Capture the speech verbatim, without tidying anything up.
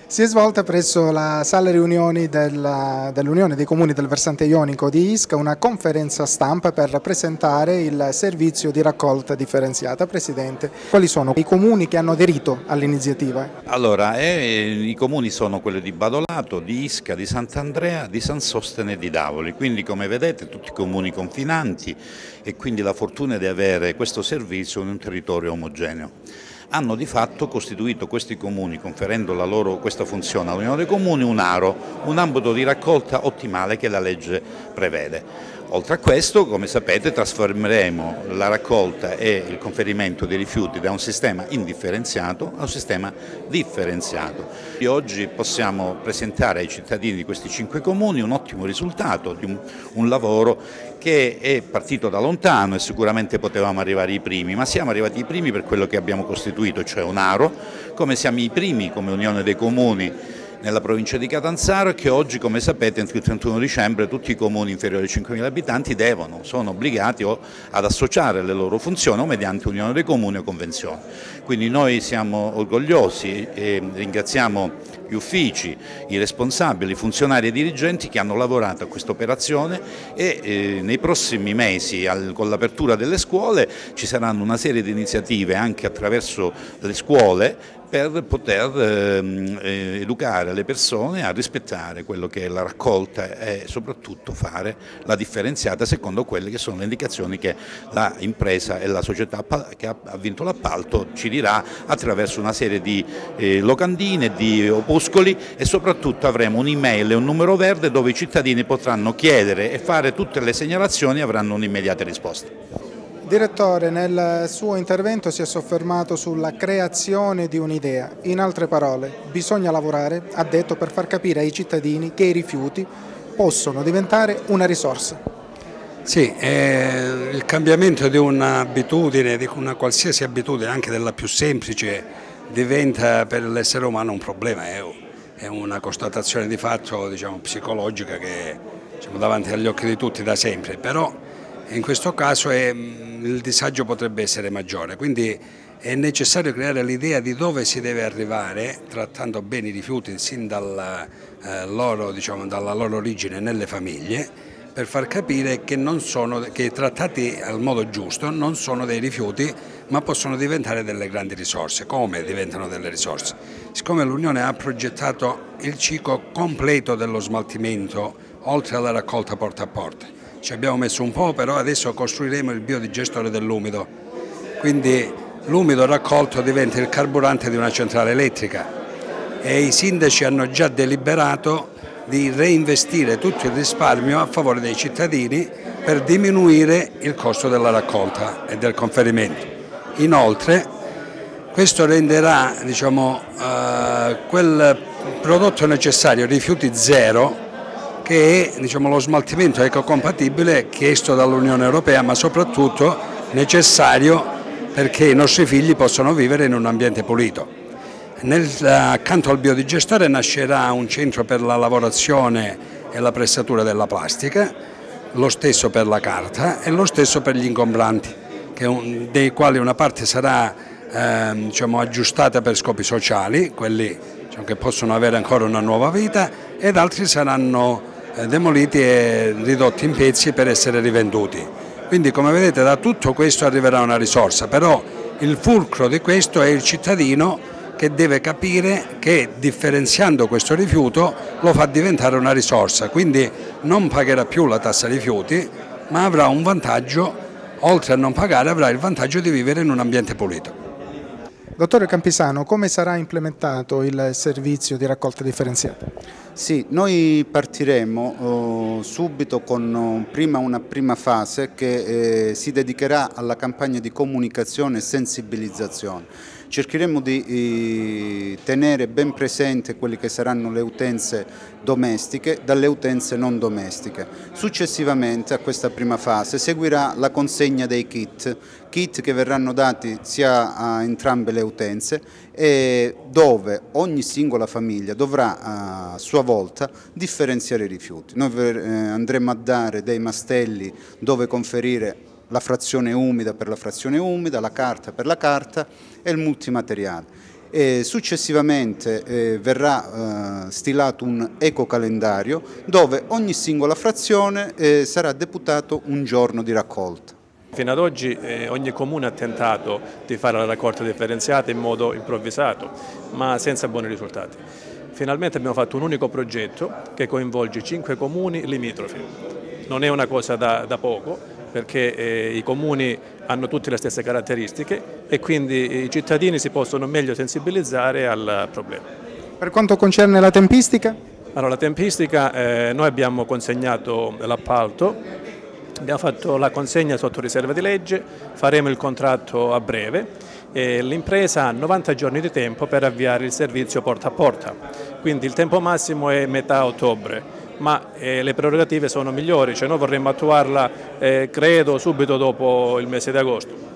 Si è svolta presso la sala riunioni della- dell'Unione dei Comuni del Versante Ionico di Ischia una conferenza stampa per presentare il servizio di raccolta differenziata. Presidente, quali sono i comuni che hanno aderito all'iniziativa? Allora, eh, i comuni sono quelli di Badolato, di Ischia, di Sant'Andrea, di San Sostene e di Davoli, quindi come vedete tutti comuni confinanti e quindi la fortuna di avere questo servizio in un territorio omogeneo. Hanno di fatto costituito questi comuni, conferendo la loro, questa funzione all'Unione dei Comuni, un aro, un ambito di raccolta ottimale che la legge prevede. Oltre a questo, come sapete, trasformeremo la raccolta e il conferimento dei rifiuti da un sistema indifferenziato a un sistema differenziato. E oggi possiamo presentare ai cittadini di questi cinque comuni un ottimo risultato di un, un lavoro che è partito da lontano e sicuramente potevamo arrivare i primi, ma siamo arrivati i primi per quello che abbiamo costituito, cioè un aro, come siamo i primi come Unione dei Comuni nella provincia di Catanzaro, che oggi, come sapete, entro il trentuno dicembre tutti i comuni inferiori ai cinquemila abitanti devono, sono obbligati o ad associare le loro funzioni o mediante Unione dei Comuni o convenzione. Quindi noi siamo orgogliosi e ringraziamo gli uffici, i responsabili, i funzionari e i dirigenti che hanno lavorato a questa operazione e eh, nei prossimi mesi, al, con l'apertura delle scuole, ci saranno una serie di iniziative anche attraverso le scuole per poter eh, educare le persone a rispettare quello che è la raccolta e soprattutto fare la differenziata secondo quelle che sono le indicazioni che la impresa e la società che ha vinto l'appalto ci dirà attraverso una serie di eh, locandine, di opuscoli, e soprattutto avremo un'email e un numero verde dove i cittadini potranno chiedere e fare tutte le segnalazioni e avranno un'immediata risposta. Direttore, nel suo intervento si è soffermato sulla creazione di un'idea. In altre parole, bisogna lavorare, ha detto, per far capire ai cittadini che i rifiuti possono diventare una risorsa. Sì, eh, il cambiamento di un'abitudine, di una qualsiasi abitudine, anche della più semplice, diventa per l'essere umano un problema, è, è una constatazione di fatto, diciamo, psicologica che siamo davanti agli occhi di tutti da sempre, però in questo caso è, il disagio potrebbe essere maggiore, quindi è necessario creare l'idea di dove si deve arrivare trattando bene i rifiuti sin dalla, eh, loro, diciamo, dalla loro origine nelle famiglie, per far capire che, non sono, che trattati al modo giusto non sono dei rifiuti ma possono diventare delle grandi risorse. Come diventano delle risorse? Siccome l'Unione ha progettato il ciclo completo dello smaltimento oltre alla raccolta porta a porta, ci abbiamo messo un po', però adesso costruiremo il biodigestore dell'umido, quindi l'umido raccolto diventa il carburante di una centrale elettrica e i sindaci hanno già deliberato di reinvestire tutto il risparmio a favore dei cittadini per diminuire il costo della raccolta e del conferimento. Inoltre questo renderà, diciamo, eh, quel prodotto necessario, rifiuti zero, che è, diciamo, lo smaltimento ecocompatibile chiesto dall'Unione Europea, ma soprattutto necessario perché i nostri figli possano vivere in un ambiente pulito. Nel, accanto al biodigestore nascerà un centro per la lavorazione e la pressatura della plastica, lo stesso per la carta e lo stesso per gli ingombranti, che un, dei quali una parte sarà eh, diciamo, aggiustata per scopi sociali, quelli, diciamo, che possono avere ancora una nuova vita, ed altri saranno demoliti e ridotti in pezzi per essere rivenduti. Quindi, come vedete, da tutto questo arriverà una risorsa, però il fulcro di questo è il cittadino che deve capire che differenziando questo rifiuto lo fa diventare una risorsa, quindi non pagherà più la tassa rifiuti, ma avrà un vantaggio, oltre a non pagare avrà il vantaggio di vivere in un ambiente pulito. Dottore Campisano, come sarà implementato il servizio di raccolta differenziata? Sì, noi partiremo oh, subito con oh, prima una prima fase che eh, si dedicherà alla campagna di comunicazione e sensibilizzazione. Cercheremo di eh, tenere ben presente quelle che saranno le utenze domestiche dalle utenze non domestiche. Successivamente a questa prima fase seguirà la consegna dei kit, kit che verranno dati sia a entrambe le utenze e dove ogni singola famiglia dovrà a sua volta differenziare i rifiuti. Noi eh, andremo a dare dei mastelli dove conferire la frazione umida per la frazione umida, la carta per la carta e il multimateriale. E successivamente eh, verrà eh, stilato un ecocalendario dove ogni singola frazione eh, sarà deputato un giorno di raccolta. Fino ad oggi eh, ogni comune ha tentato di fare la raccolta differenziata in modo improvvisato, ma senza buoni risultati. Finalmente abbiamo fatto un unico progetto che coinvolge cinque comuni limitrofi. Non è una cosa da, da poco, perché eh, i comuni hanno tutte le stesse caratteristiche e quindi i cittadini si possono meglio sensibilizzare al problema. Per quanto concerne la tempistica? Allora, la tempistica, eh, noi abbiamo consegnato l'appalto, abbiamo fatto la consegna sotto riserva di legge, faremo il contratto a breve e l'impresa ha novanta giorni di tempo per avviare il servizio porta a porta, quindi il tempo massimo è metà ottobre. Ma eh, le prerogative sono migliori, cioè noi vorremmo attuarla eh, credo subito dopo il mese di agosto.